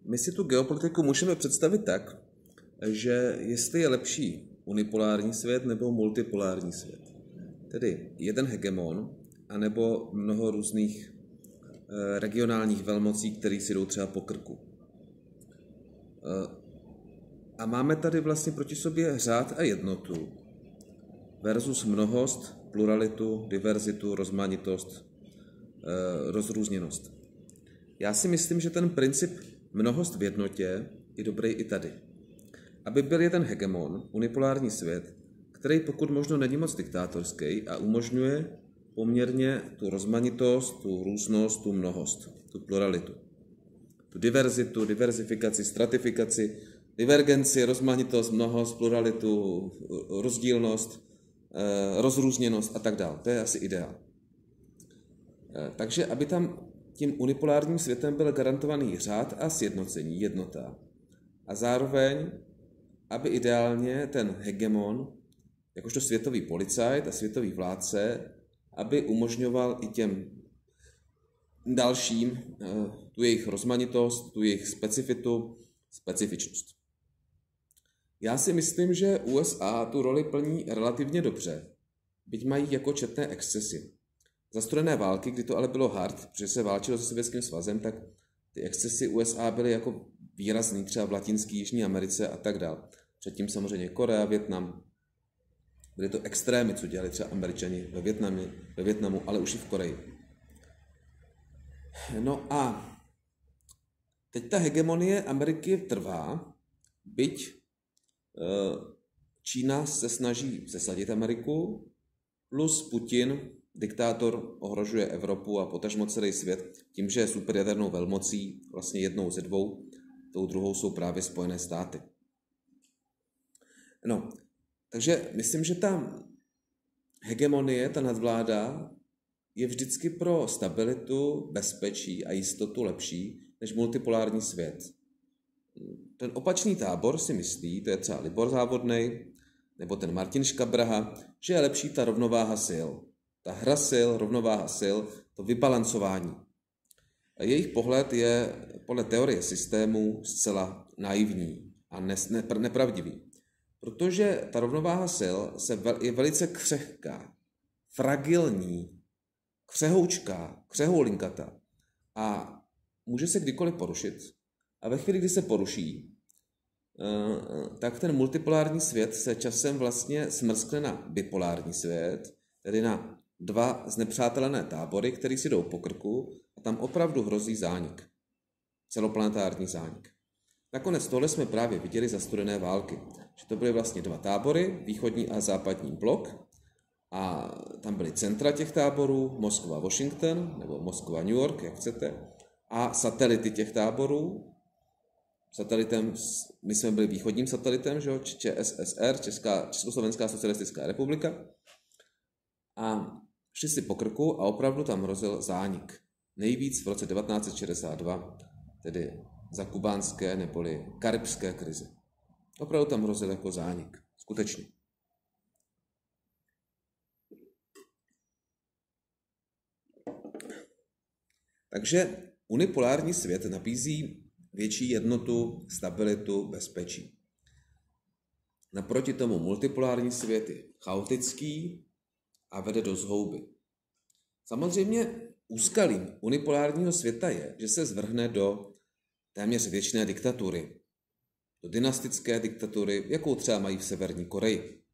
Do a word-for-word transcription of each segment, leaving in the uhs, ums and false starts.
my si tu geopolitiku můžeme představit tak, že jestli je lepší unipolární svět nebo multipolární svět. Tedy jeden hegemon, anebo mnoho různých e, regionálních velmocí, které si jdou třeba po krku. E, a máme tady vlastně proti sobě řád a jednotu versus mnohost, pluralitu, diverzitu, rozmanitost, e, rozrůzněnost. Já si myslím, že ten princip mnohost v jednotě je dobrý i tady. Aby byl jeden hegemon, unipolární svět, který pokud možno není moc diktátorský a umožňuje poměrně tu rozmanitost, tu různost, tu mnohost, tu pluralitu. Tu diverzitu, diverzifikaci, stratifikaci, divergenci, rozmanitost, mnohost, pluralitu, rozdílnost, rozrůzněnost a tak dále. To je asi ideál. Takže aby tam tím unipolárním světem byl garantovaný řád a sjednocení, jednota. A zároveň, aby ideálně ten hegemon, jakožto světový policajt a světový vládce, aby umožňoval i těm dalším tu jejich rozmanitost, tu jejich specifitu, specifičnost. Já si myslím, že U S A tu roli plní relativně dobře, byť mají jako četné excesy. Za studené války, kdy to ale bylo hard, protože se válčilo se Sovětským svazem, tak ty excesy U S A byly jako výrazný, třeba v Latinské Jižní Americe a tak dále. Předtím samozřejmě Korea, Vietnam. Byly to extrémy, co dělali třeba Američani ve Vietnamu, ve Vietnamu, ale už i v Koreji. No a teď ta hegemonie Ameriky trvá, byť Čína se snaží zesadit Ameriku, plus Putin, diktátor, ohrožuje Evropu a potažmo celý svět tím, že je superjadernou velmocí, vlastně jednou ze dvou, tou druhou jsou právě Spojené státy. No, takže myslím, že ta hegemonie, ta nadvláda je vždycky pro stabilitu, bezpečí a jistotu lepší než multipolární svět. Ten opačný tábor si myslí, to je třeba Libor Závodnej, nebo ten Martin Škabrha, že je lepší ta rovnováha sil. Ta hra sil, rovnováha sil, to vybalancování. A jejich pohled je podle teorie systému zcela naivní a nepravdivý. Protože ta rovnováha sil se je velice křehká, fragilní, křehoučká, křehoulinkatá a může se kdykoliv porušit. A ve chvíli, kdy se poruší, tak ten multipolární svět se časem vlastně smrskne na bipolární svět, tedy na dva znepřátelené tábory, které si jdou po krku a tam opravdu hrozí zánik. Celoplanetární zánik. Nakonec tohle jsme právě viděli za studené války. Že to byly vlastně dva tábory, východní a západní blok, a tam byly centra těch táborů, Moskva, Washington, nebo Moskva, New York, jak chcete, a satelity těch táborů. Satelitem, my jsme byli východním satelitem, že jo, Č S S R, Česká, Československá socialistická republika. A šli si po krku a opravdu tam hrozil zánik. Nejvíc v roce devatenáct set šedesát dva, tedy za kubánské neboli karibské krize. Opravdu tam hrozil jako zánik. Skutečně. Takže unipolární svět nabízí větší jednotu, stabilitu, bezpečí. Naproti tomu multipolární svět je chaotický a vede do zhouby. Samozřejmě úskalím unipolárního světa je, že se zvrhne do téměř věčné diktatury. Do dynastické diktatury, jakou třeba mají v Severní Koreji.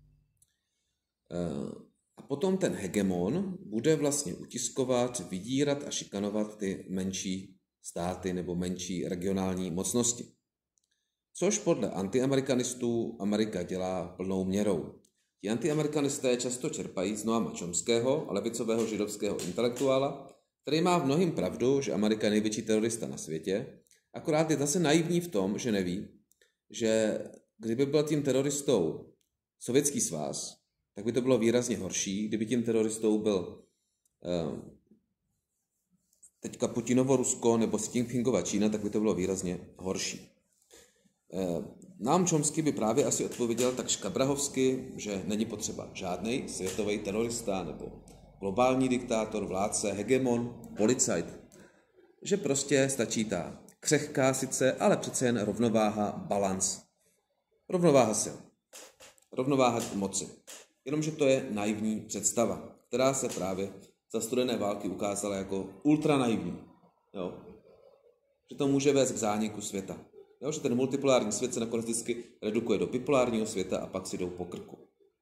A potom ten hegemon bude vlastně utiskovat, vydírat a šikanovat ty menší státy nebo menší regionální mocnosti. Což podle antiamerikanistů Amerika dělá plnou měrou. Ti antiamerikanisté často čerpají z Noama Chomského, levicového židovského intelektuála, který má v mnohým pravdu, že Amerika je největší terorista na světě, akorát je zase naivní v tom, že neví, že kdyby byl tím teroristou Sovětský svaz, tak by to bylo výrazně horší. Kdyby tím teroristou byl eh, teďka Putinovo Rusko nebo Xi Jinpingova Čína, tak by to bylo výrazně horší. Eh, nám Chomsky by právě asi odpověděl tak škabrahovsky, že není potřeba žádný světový terorista nebo globální diktátor, vládce, hegemon, policajt. Že prostě stačí ta křehká sice, ale přece jen rovnováha, balans. Rovnováha sil. Rovnováha moci. Jenomže to je naivní představa, která se právě za studené války ukázala jako ultra naivní. Jo? Že to může vést k zániku světa. Jo? Že ten multipolární svět se nakonec vždycky redukuje do bipolárního světa a pak si jdou po krku.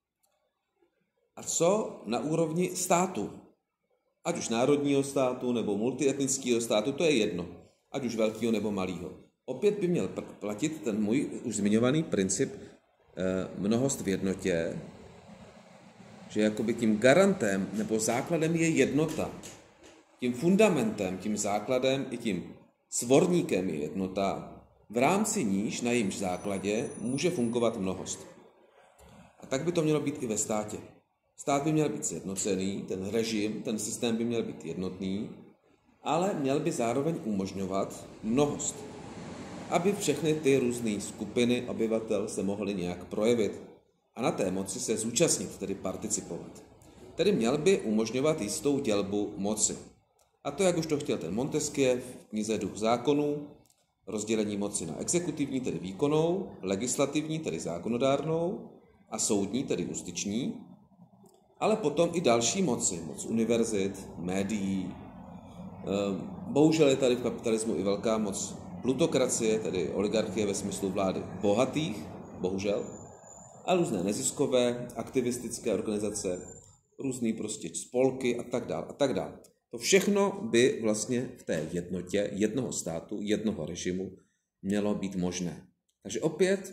A co na úrovni státu? Ať už národního státu nebo multietnického státu, to je jedno. Ať už velkého nebo malého. Opět by měl platit ten můj už zmiňovaný princip eh, mnohost v jednotě, že jakoby tím garantem nebo základem je jednota. Tím fundamentem, tím základem i tím svorníkem je jednota, v rámci níž, na jejímž základě, může fungovat mnohost. A tak by to mělo být i ve státě. Stát by měl být sjednocený, ten režim, ten systém by měl být jednotný, ale měl by zároveň umožňovat mnohost, aby všechny ty různé skupiny obyvatel se mohly nějak projevit a na té moci se zúčastnit, tedy participovat. Tedy měl by umožňovat jistou dělbu moci. A to, jak už to chtěl ten Montesquieu v knize Duch zákonů, rozdělení moci na exekutivní, tedy výkonnou, legislativní, tedy zákonodárnou, a soudní, tedy justiční, ale potom i další moci, moc univerzit, médií. Bohužel je tady v kapitalismu i velká moc plutokracie, tedy oligarchie ve smyslu vlády bohatých, bohužel, a různé neziskové, aktivistické organizace, různý prostě spolky a tak dále a tak dále. To všechno by vlastně v té jednotě jednoho státu, jednoho režimu mělo být možné. Takže opět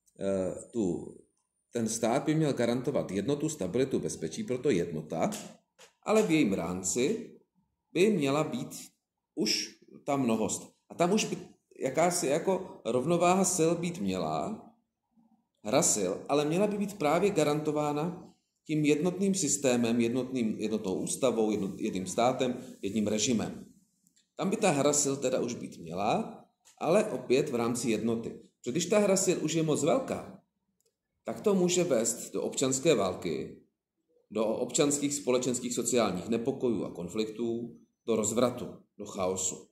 tu, ten stát by měl garantovat jednotu, stabilitu, bezpečí, proto jednota, ale v jejím rámci by měla být už ta mnohost. A tam už by jakási jako rovnováha sil být měla, hra sil, ale měla by být právě garantována tím jednotným systémem, jednotným, jednotnou ústavou, jedno, jedním státem, jedním režimem. Tam by ta hra sil teda už být měla, ale opět v rámci jednoty. Protože když ta hra sil už je moc velká, tak to může vést do občanské války, do občanských, společenských, sociálních nepokojů a konfliktů, do rozvratu, do chaosu.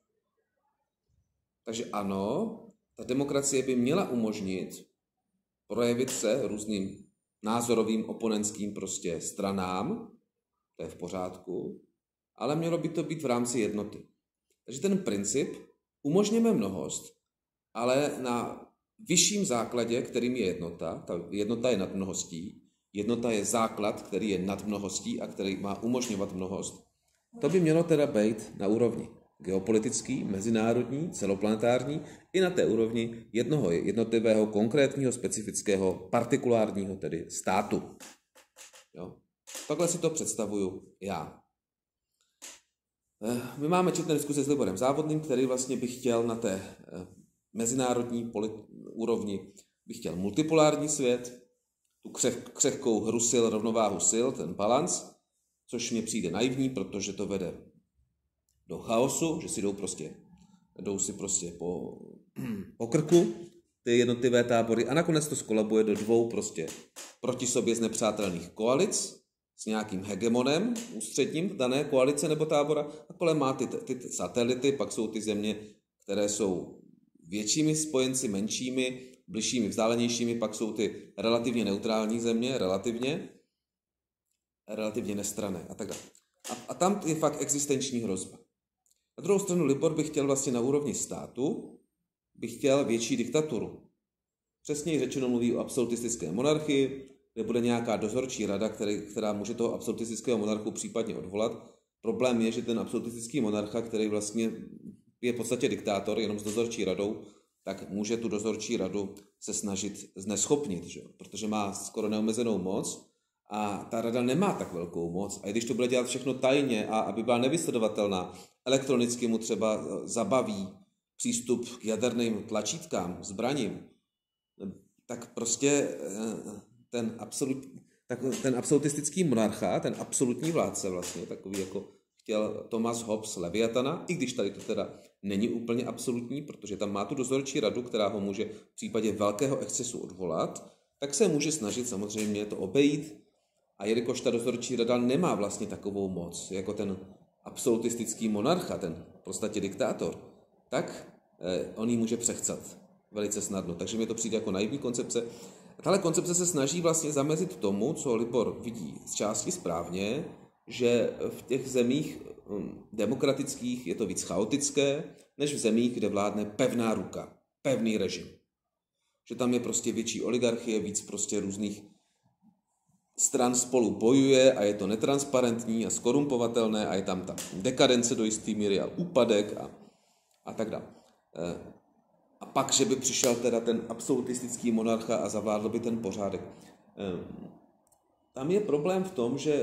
Takže ano, ta demokracie by měla umožnit projevit se různým názorovým oponentským prostě stranám, to je v pořádku, ale mělo by to být v rámci jednoty. Takže ten princip umožněme mnohost, ale na vyšším základě, kterým je jednota, ta jednota je nad mnohostí, jednota je základ, který je nad mnohostí a který má umožňovat mnohost. To by mělo teda být na úrovni geopolitický, mezinárodní, celoplanetární i na té úrovni jednoho jednotlivého, konkrétního, specifického, partikulárního tedy státu. Jo? Takhle si to představuju já. My máme četné diskuse s Liborem Závodným, který vlastně by chtěl na té mezinárodní úrovni, by chtěl multipolární svět, tu křeh, křehkou hru sil, rovnováhu sil, ten balans, což mně přijde naivní, protože to vede do chaosu, že si jdou prostě, jdou si prostě po, po krku ty jednotlivé tábory a nakonec to skolabuje do dvou prostě proti sobě znepřátelných koalic s nějakým hegemonem ústředním dané koalice nebo tábora a kolem má ty, ty, ty satelity, pak jsou ty země, které jsou většími spojenci, menšími, bližšími, vzdálenějšími, pak jsou ty relativně neutrální země, relativně, relativně nestranné a tak dále. A, a tam je fakt existenční hrozba. Na druhou stranu Libor by chtěl vlastně na úrovni státu, by chtěl větší diktaturu. Přesněji řečeno mluví o absolutistické monarchii, kde bude nějaká dozorčí rada, který, která může toho absolutistického monarchu případně odvolat. Problém je, že ten absolutistický monarcha, který vlastně je v podstatě diktátor, jenom s dozorčí radou, tak může tu dozorčí radu se snažit zneschopnit, že? Protože má skoro neomezenou moc a ta rada nemá tak velkou moc. A když to bude dělat všechno tajně a aby byla nevysledovatelná, elektronicky mu třeba zabaví přístup k jaderným tlačítkám, zbraním, tak prostě ten, absolut, tak ten absolutistický monarcha, ten absolutní vládce vlastně, takový jako chtěl Thomas Hobbes Leviatana, i když tady to teda není úplně absolutní, protože tam má tu dozorčí radu, která ho může v případě velkého excesu odvolat, tak se může snažit samozřejmě to obejít. A jelikož ta dozorčí rada nemá vlastně takovou moc, jako ten absolutistický monarcha, ten v podstatě diktátor, tak on ji může přechcat velice snadno. Takže mi to přijde jako naivní koncepce. A tahle koncepce se snaží vlastně zamezit tomu, co Libor vidí z části správně, že v těch zemích demokratických je to víc chaotické, než v zemích, kde vládne pevná ruka, pevný režim. Že tam je prostě větší oligarchie, víc prostě různých stran spolu bojuje a je to netransparentní a skorumpovatelné a je tam ta dekadence do jisté míry a úpadek a, a tak dále. A pak, že by přišel teda ten absolutistický monarcha a zavládl by ten pořádek. Tam je problém v tom, že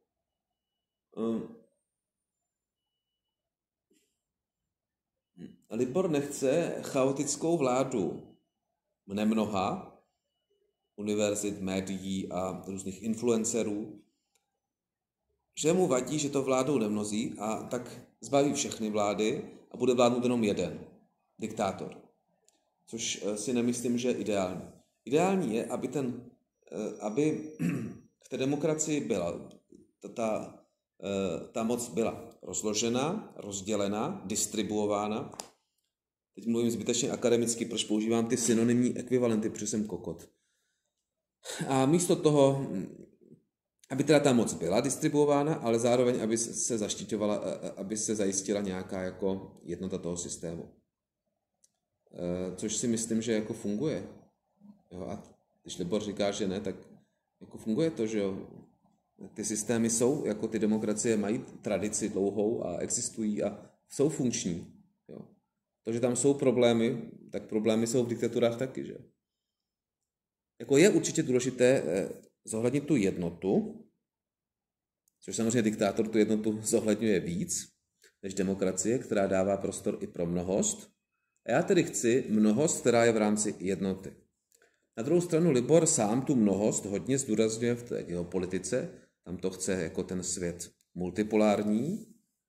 Libor nechce chaotickou vládu nemnoha univerzit, médií a různých influencerů, že mu vadí, že to vládou nemnozí a tak zbaví všechny vlády a bude vládnout jenom jeden, diktátor. Což si nemyslím, že je ideální. Ideální je, aby, ten, aby v té demokracii byla ta, ta, ta moc byla rozložena, rozdělena, distribuována. Teď mluvím zbytečně akademicky, proč používám ty synonymní ekvivalenty, protože jsem kokot. A místo toho, aby teda ta moc byla distribuována, ale zároveň, aby se zaštiťovala, aby se zajistila nějaká jako jednota toho systému. Což si myslím, že jako funguje. Jo, a když Libor říká, že ne, tak jako funguje to, že jo. Ty systémy jsou, jako ty demokracie mají tradici dlouhou a existují a jsou funkční. Jo. To, že tam jsou problémy, tak problémy jsou v diktaturách taky, že jo. Jako je určitě důležité zohlednit tu jednotu, což samozřejmě diktátor tu jednotu zohledňuje víc než demokracie, která dává prostor i pro mnohost. A já tedy chci mnohost, která je v rámci jednoty. Na druhou stranu Libor sám tu mnohost hodně zdůrazňuje v té geopolitice. Tam to chce jako ten svět multipolární.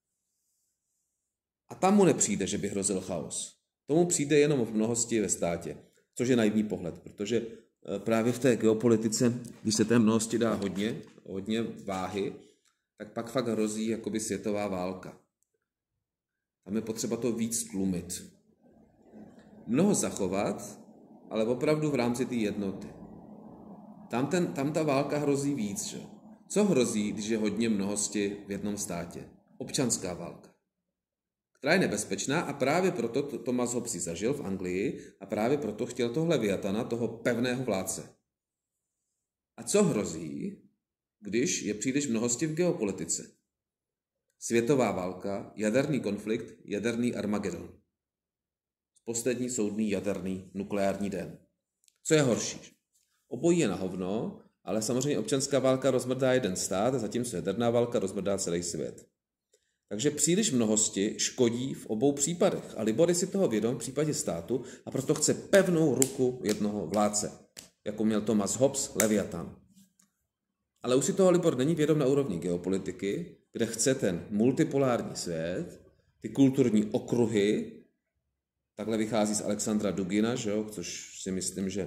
A tam mu nepřijde, že by hrozil chaos. Tomu přijde jenom v mnohosti ve státě, což je naivní pohled, protože právě v té geopolitice, když se té mnohosti dá hodně, hodně váhy, tak pak fakt hrozí jakoby světová válka. Tam je potřeba to víc tlumit. Mnoho zachovat, ale opravdu v rámci té jednoty. Tam, ten, tam ta válka hrozí víc. Že? Co hrozí, když je hodně mnohosti v jednom státě? Občanská válka, která je nebezpečná a právě proto Thomas Hobbes ji zažil v Anglii a právě proto chtěl toho Leviatana, toho pevného vládce. A co hrozí, když je příliš mnohosti v geopolitice? Světová válka, jaderný konflikt, jaderný Armagedon. Poslední soudný jaderný nukleární den. Co je horší? Obojí je na hovno, ale samozřejmě občanská válka rozmrdá jeden stát, zatímco jaderná válka rozmrdá celý svět. Takže příliš mnohosti škodí v obou případech. A Libor je si toho vědom v případě státu a proto chce pevnou ruku jednoho vládce, jako měl Thomas Hobbes, Leviatan. Ale už si toho Libor není vědom na úrovni geopolitiky, kde chce ten multipolární svět, ty kulturní okruhy. Takhle vychází z Alexandra Dugina, že jo, což si myslím, že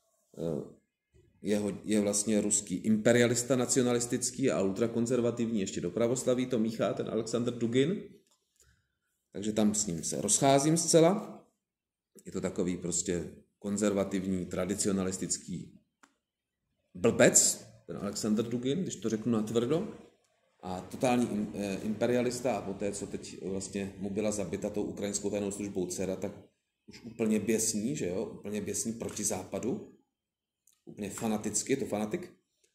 je, je vlastně ruský imperialista nacionalistický a ultrakonzervativní, ještě do pravoslaví to míchá ten Alexandr Dugin. Takže tam s ním se rozcházím zcela. Je to takový prostě konzervativní, tradicionalistický blbec, ten Alexandr Dugin, když to řeknu natvrdo. A totální imperialista a poté, co teď vlastně mu byla zabita tou ukrajinskou tajnou službou dcera, tak už úplně běsní, že jo, úplně běsní proti západu. Úplně fanaticky, je to fanatik.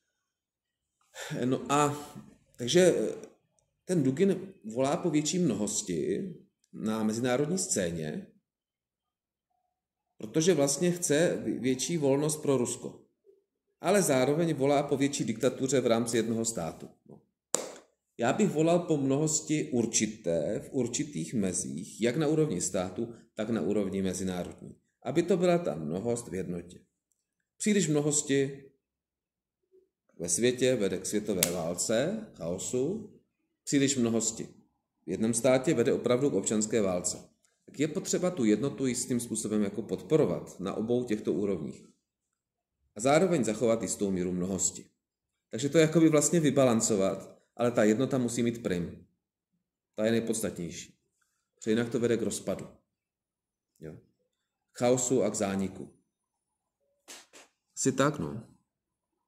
No a takže ten Dugin volá po větší mnohosti na mezinárodní scéně, protože vlastně chce větší volnost pro Rusko. Ale zároveň volá po větší diktatuře v rámci jednoho státu. No. Já bych volal po mnohosti určité, v určitých mezích, jak na úrovni státu, tak na úrovni mezinárodní. Aby to byla ta mnohost v jednotě. Příliš mnohosti ve světě vede k světové válce, chaosu. Příliš mnohosti v jednom státě vede opravdu k občanské válce. Tak je potřeba tu jednotu jistým způsobem jako podporovat na obou těchto úrovních. A zároveň zachovat jistou míru mnohosti. Takže to je jakoby vlastně vybalancovat, ale ta jednota musí mít prim. Ta je nejpodstatnější. Protože jinak to vede k rozpadu. Jo. K chaosu a k zániku. Asi tak, no.